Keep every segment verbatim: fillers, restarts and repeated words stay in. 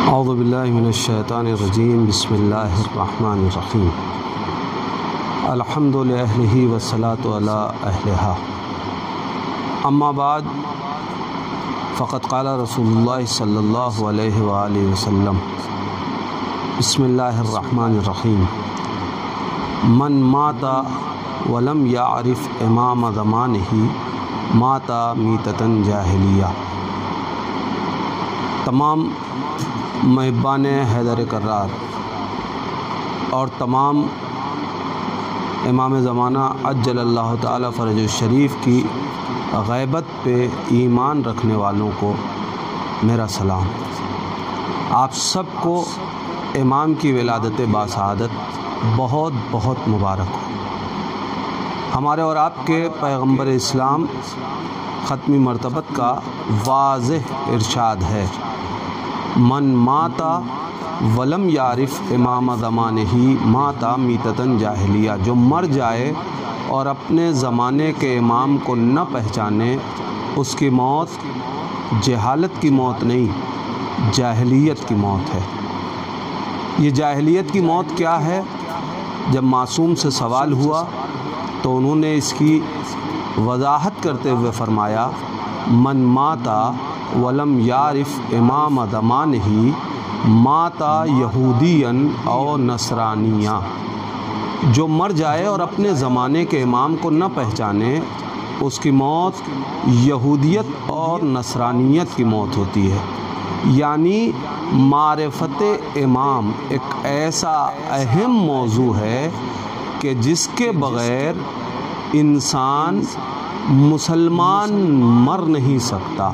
اعوذ باللہ من الشیطان الرجیم بسم اللہ الرحمن الرحیم الحمد للہ والصلاة علی اہلہا اما بعد فقد قال رسول اللہ صلی اللہ علیہ وآلہ وسلم بسم اللہ الرحمن الرحیم من مات ولم یعرف امام زمانہ مات میتۃ جاہلیہ۔ تمام محبان حیدر کرار اور تمام امام زمانہ عجل اللہ تعالی فرج الشریف کی غیبت پہ ایمان رکھنے والوں کو میرا سلام۔ آپ سب کو امام کی ولادت باسعادت بہت بہت مبارک ہو۔ ہمارے اور آپ کے پیغمبر اسلام ختمی مرتبت کا واضح ارشاد ہے، من ماتا ولم یعرف امام زمانہ ماتا میتۃ جاہلیہ۔ جو مر جائے اور اپنے زمانے کے امام کو نہ پہچانے اس کی موت جہالت کی موت نہیں، جاہلیت کی موت ہے۔ یہ جاہلیت کی موت کیا ہے؟ جب معصوم سے سوال ہوا تو انہوں نے اس کی وضاحت کرتے ہوئے فرمایا، من ماتا ولم یعرف امام زمانہ ماتا یہودین او نصرانیہ۔ جو مر جائے اور اپنے زمانے کے امام کو نہ پہچانے اس کی موت یہودیت اور نصرانیت کی موت ہوتی ہے۔ یعنی معرفت امام ایک ایسا اہم موضوع ہے کہ جس کے بغیر انسان مسلمان مر نہیں سکتا۔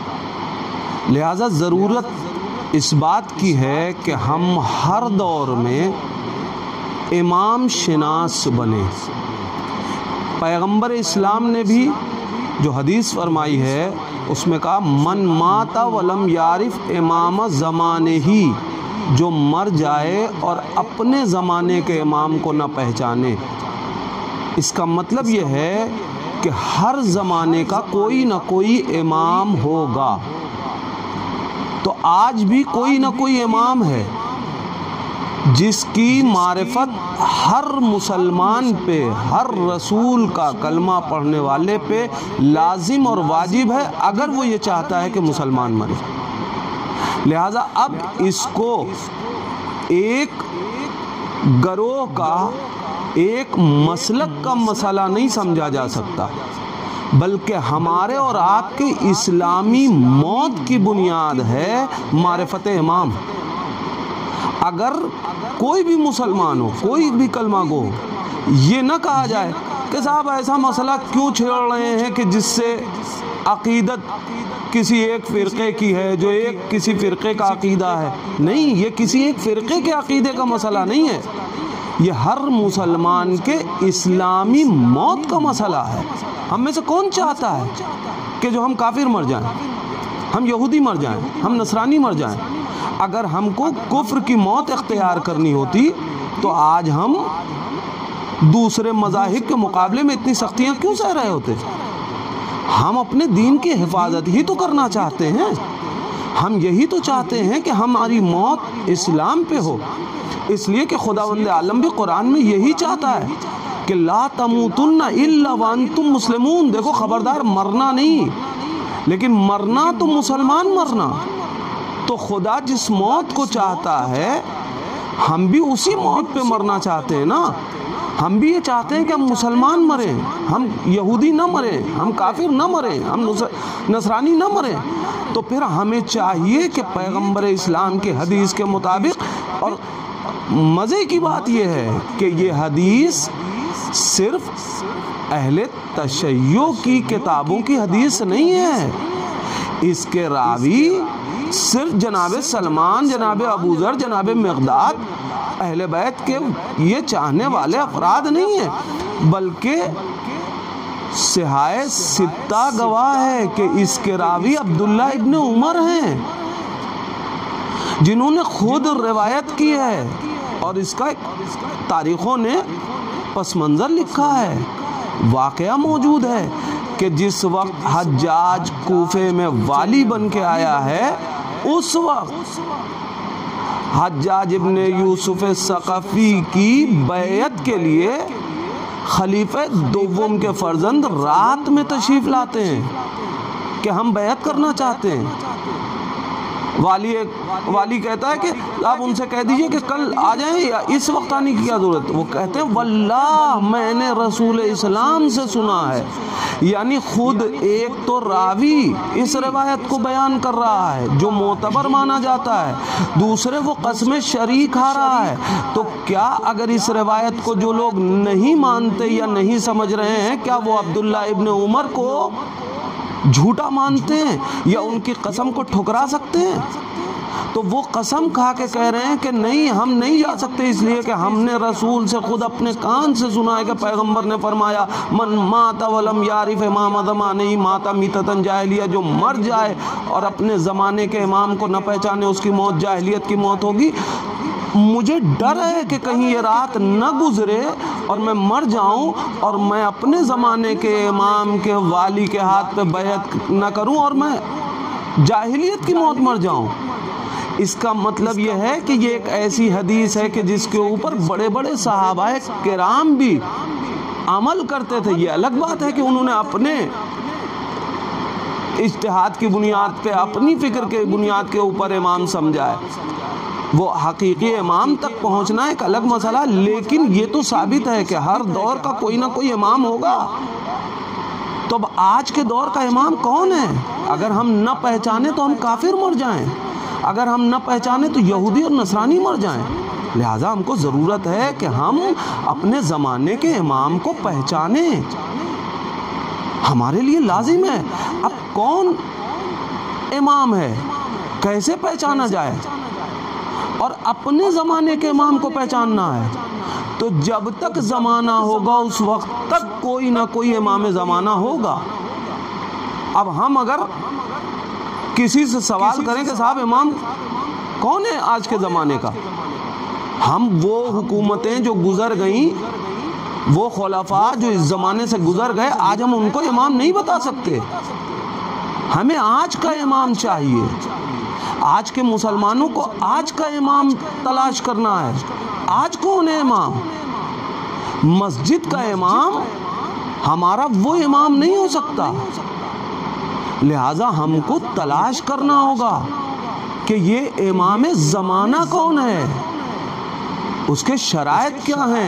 لہذا ضرورت اس بات کی ہے کہ ہم ہر دور میں امام شناس بنیں۔ پیغمبر اسلام نے بھی جو حدیث فرمائی ہے اس میں کہا، من ماتا ولم یعرف امام زمانہ ہی۔ جو مر جائے اور اپنے زمانے کے امام کو نہ پہچانے، اس کا مطلب یہ ہے کہ ہر زمانے کا کوئی نہ کوئی امام ہوگا۔ تو آج بھی کوئی نہ کوئی امام ہے جس کی معرفت ہر مسلمان پہ، ہر رسول کا کلمہ پڑھنے والے پہ لازم اور واجب ہے، اگر وہ یہ چاہتا ہے کہ مسلمان مرے۔ لہذا اب اس کو ایک گروہ کا، ایک مسلک کا مسئلہ نہیں سمجھا جا سکتا، بلکہ ہمارے اور آپ کے اسلامی موت کی بنیاد ہے معرفت امام۔ اگر کوئی بھی مسلمان ہو، کوئی بھی کلمہ گو ہو، یہ نہ کہا جائے کہ صاحب ایسا مسئلہ کیوں چھیڑ رہے ہیں کہ جس سے عقیدت کسی ایک فرقے کی ہے، جو ایک کسی فرقے کا عقیدہ ہے۔ نہیں، یہ کسی ایک فرقے کے عقیدے کا مسئلہ نہیں ہے، یہ ہر مسلمان کے اسلامی موت کا مسئلہ ہے۔ ہم میں سے کون چاہتا ہے کہ جو ہم کافر مر جائیں، ہم یہودی مر جائیں، ہم نصرانی مر جائیں؟ اگر ہم کو کفر کی موت اختیار کرنی ہوتی تو آج ہم دوسرے مذاہب کے مقابلے میں اتنی سختیاں کیوں سہ رہے ہوتے؟ ہم اپنے دین کی حفاظت ہی تو کرنا چاہتے ہیں، ہم یہی تو چاہتے ہیں کہ ہماری موت اسلام پہ ہو۔ اس لیے کہ خداوند عالم بھی قرآن میں یہی چاہتا ہے کہ لا تموتن الا وانتم مسلمون۔ دیکھو، خبردار مرنا نہیں، لیکن مرنا تو مسلمان مرنا۔ تو خدا جس موت کو چاہتا ہے ہم بھی اسی موت پہ مرنا چاہتے ہیں نا۔ ہم بھی یہ چاہتے ہیں کہ ہم مسلمان مریں، ہم یہودی نہ مریں، ہم کافر نہ مریں، ہم نصرانی نہ مریں۔ تو پھر ہمیں چاہیے کہ پیغمبر اسلام کے حدیث کے مطابق، اور مزے کی بات یہ ہے کہ یہ حدیث صرف اہل تشیع کی کتابوں کی حدیث نہیں ہے، اس کے راوی صرف جناب سلمان، جناب ابوذر، جناب مقداد، اہل بیت کے یہ چاہنے والے افراد نہیں ہیں، بلکہ صحاح ستہ گواہ ہے کہ اس کے راوی عبداللہ ابن عمر ہیں، جنہوں نے خود روایت کی ہے، اور اس کا تاریخوں نے پس منظر لکھا ہے۔ واقعہ موجود ہے کہ جس وقت حجاج کوفے میں والی بن کے آیا ہے اس وقت حجاج ابن یوسف ثقفی کی بیعت کے لیے خلیفہ دوم کے فرزند رات میں تشریف لاتے ہیں کہ ہم بیعت کرنا چاہتے ہیں. والی والی کہتا ہے کہ آپ ان سے کہہ دیجئے کہ کل آ جائیں یا اس وقت آنے کی کیا ضرورت. وہ کہتے ہیں واللہ میں نے رسول اسلام سے سنا ہے. یعنی خود ایک تو راوی اس روایت کو بیان کر رہا ہے جو معتبر مانا جاتا ہے, دوسرے وہ قسم شریک کھا رہا ہے. تو کیا اگر اس روایت کو جو لوگ نہیں مانتے یا نہیں سمجھ رہے ہیں, کیا وہ عبداللہ ابن عمر کو جھوٹا مانتے ہیں یا ان کی قسم کو ٹھکرا سکتے ہیں؟ تو وہ قسم کھا کے کہہ رہے ہیں کہ نہیں, ہم نہیں جا سکتے, اس لیے کہ ہم نے رسول سے خود اپنے کان سے سنا ہے کہ پیغمبر نے فرمایا من مات ولم یعرف امام زمانہ مات میتۃ جاہلیہ, جو مر جائے اور اپنے زمانے کے امام کو نہ پہچانے اس کی موت جاہلیت کی موت ہوگی. مجھے ڈر ہے کہ کہیں یہ رات نہ گزرے اور میں مر جاؤں اور میں اپنے زمانے کے امام کے والی کے ہاتھ پہ بیعت نہ کروں اور میں جاہلیت کی موت مر جاؤں. اس کا مطلب یہ ہے کہ یہ ایک ایسی حدیث ہے کہ جس کے اوپر بڑے بڑے صحابہ کرام بھی عمل کرتے تھے. یہ الگ بات ہے کہ انہوں نے اپنے اجتہاد کی بنیاد پہ, اپنی فکر کے بنیاد کے اوپر امام سمجھا ہے. وہ حقیقی امام تک پہنچنا ایک الگ مسئلہ, لیکن یہ تو ثابت ہے کہ ہر دور کا کوئی نہ کوئی امام ہوگا. تو اب آج کے دور کا امام کون ہے؟ اگر ہم نہ پہچانے تو ہم کافر مر جائیں, اگر ہم نہ پہچانے تو یہودی اور نصرانی مر جائیں. لہٰذا ہم کو ضرورت ہے کہ ہم اپنے زمانے کے امام کو پہچانیں, ہمارے لیے لازم ہے. اب کون امام ہے, کیسے پہچانا جائے؟ اور اپنے زمانے کے امام کو پہچاننا ہے تو جب تک زمانہ ہوگا اس وقت تک کوئی نہ کوئی امام زمانہ ہوگا. اب ہم اگر کسی سے سوال کریں کہ صاحب امام کون ہے آج کے زمانے کا, ہم وہ حکومتیں جو گزر گئیں, وہ خلفاء جو اس زمانے سے گزر گئے, آج ہم ان کو امام نہیں بتا سکتے. ہمیں آج کا امام چاہیے. آج کے مسلمانوں کو آج کا امام تلاش کرنا ہے. آج کون ہے امام؟ مسجد کا امام ہمارا وہ امام نہیں ہو سکتا. لہٰذا ہم کو تلاش کرنا ہوگا کہ یہ امام زمانہ کون ہے, اس کے شرائط کیا ہیں.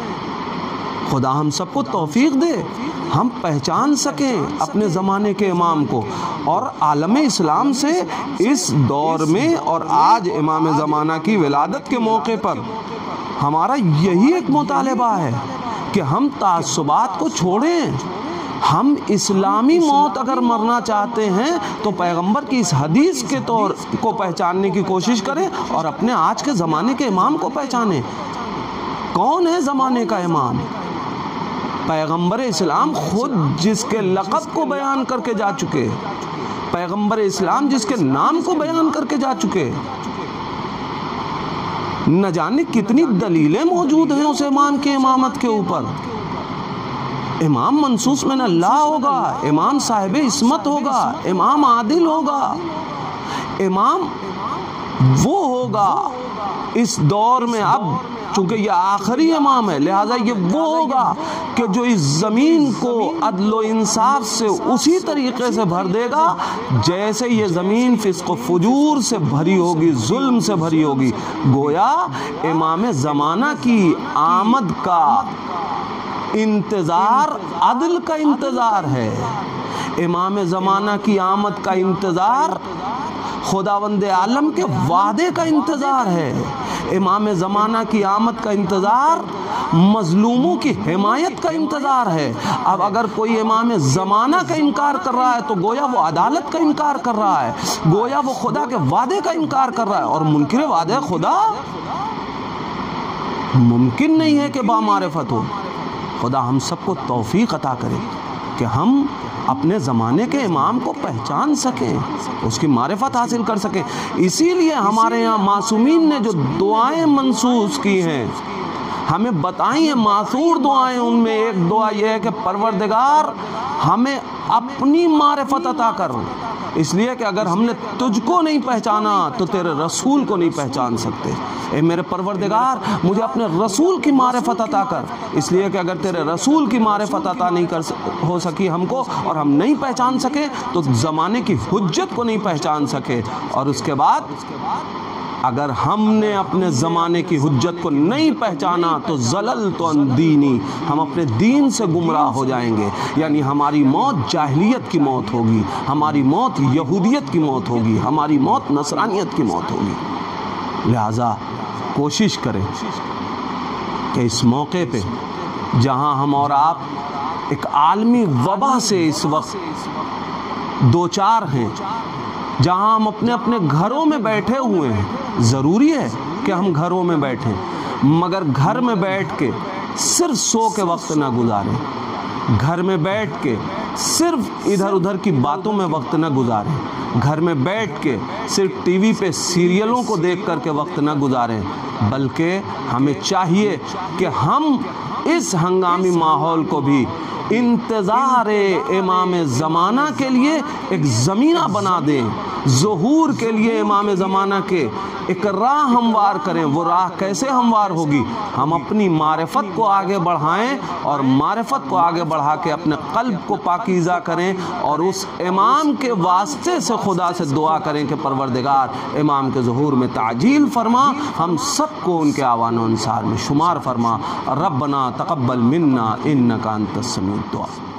خدا ہم سب کو توفیق دے ہم پہچان سکیں اپنے زمانے کے امام کو. اور عالم اسلام سے اس دور میں اور آج امام زمانہ کی ولادت کے موقع پر ہمارا یہی ایک مطالبہ ہے کہ ہم تعصبات کو چھوڑیں. ہم اسلامی موت اگر مرنا چاہتے ہیں تو پیغمبر کی اس حدیث کے طور کو پہچاننے کی کوشش کریں اور اپنے آج کے زمانے کے امام کو پہچانیں. کون ہے زمانے کا امام؟ پیغمبر اسلام خود جس کے لقب کو بیان کر کے جا چکے, پیغمبر اسلام جس کے نام کو بیان کر کے جا چکے. نہ جانے کتنی دلیلیں موجود ہیں اس امام کی امامت کے اوپر. امام منصوص من اللہ ہوگا, امام صاحب عصمت ہوگا, امام عادل ہوگا, امام وہ ہوگا اس دور میں. اب چونکہ یہ آخری امام ہے لہٰذا یہ وہ ہوگا کہ جو اس زمین کو عدل و انصاف سے اسی طریقے سے بھر دے گا جیسے یہ زمین فسق و فجور سے بھری ہوگی, ظلم سے بھری ہوگی. گویا امام زمانہ کی آمد کا انتظار عدل کا انتظار ہے. امام زمانہ کی آمد کا انتظار خداوند عالم کے وعدے کا انتظار ہے. امام زمانہ کی آمد کا انتظار مظلوموں کی حمایت کا انتظار ہے. اب اگر کوئی امام زمانہ کا انکار کر رہا ہے تو گویا وہ عدالت کا انکار کر رہا ہے, گویا وہ خدا کے وعدے کا انکار کر رہا ہے. اور منکر وعدے خدا ممکن نہیں ہے کہ بامعرفت ہو. خدا ہم سب کو توفیق عطا کرے کہ ہم اپنے زمانے کے امام کو پہچان سکیں, اس کی معرفت حاصل کر سکیں. اسی لیے ہمارے یہاں معصومین نے جو دعائیں منسوخ کی ہیں ہمیں بتائیں ہیں معصور دعائیں. ان میں ایک دعا یہ ہے کہ پروردگار ہمیں اپنی معرفت عطا کر, اس لیے کہ اگر ہم نے تجھ کو نہیں پہچانا تو تیرے رسول کو نہیں پہچان سکتے۔ اے میرے پروردگار مجھے اپنے رسول کی معرفت عطا کر، اس لیے کہ اگر تیرے رسول کی معرفت عطا نہیں کر ہو سکی ہم کو اور ہم نہیں پہچان سکے تو زمانے کی حجت کو نہیں پہچان سکے، اور اس کے بعد اگر ہم نے اپنے زمانے کی حجت کو نہیں پہچانا تو زللت عن دینی، ہم اپنے دین سے گمراہ ہو جائیں گے، یعنی ہماری موت جاہلیت کی موت ہوگی، ہماری موت یہودیت کی موت ہوگی، ہماری موت نصرانیت کی موت ہوگی۔ لہٰذا کوشش کریں کہ اس موقع پہ جہاں ہم اور آپ ایک عالمی وبا سے اس وقت دوچار ہیں، جہاں ہم اپنے اپنے گھروں میں بیٹھے ہوئے ہیں، ضروری ہے کہ ہم گھروں میں بیٹھیں، مگر گھر میں بیٹھ کے صرف سو کے وقت نہ گزاریں، گھر میں بیٹھ کے صرف ادھر ادھر کی باتوں میں وقت نہ گزاریں، گھر میں بیٹھ کے صرف ٹی وی پہ سیریلوں کو دیکھ کر کے وقت نہ گزاریں، بلکہ ہمیں چاہیے کہ ہم اس ہنگامی ماحول کو بھی انتظار امام زمانہ کے لیے ایک زمینہ بنا دیں، ظہور کے لیے امام زمانہ کے ایک راہ ہموار کریں۔ وہ راہ کیسے ہموار ہوگی؟ ہم اپنی معرفت کو آگے بڑھائیں اور معرفت کو آگے بڑھا کے اپنے قلب کو پاکیزہ کریں، اور اس امام کے واسطے سے خدا سے دعا کریں کہ پروردگار امام کے ظہور میں تعجیل فرما، ہم سب کو ان کے آوان و انصار میں شمار فرما۔ ربنا تقبل منا انک انت السمیع الدعاء۔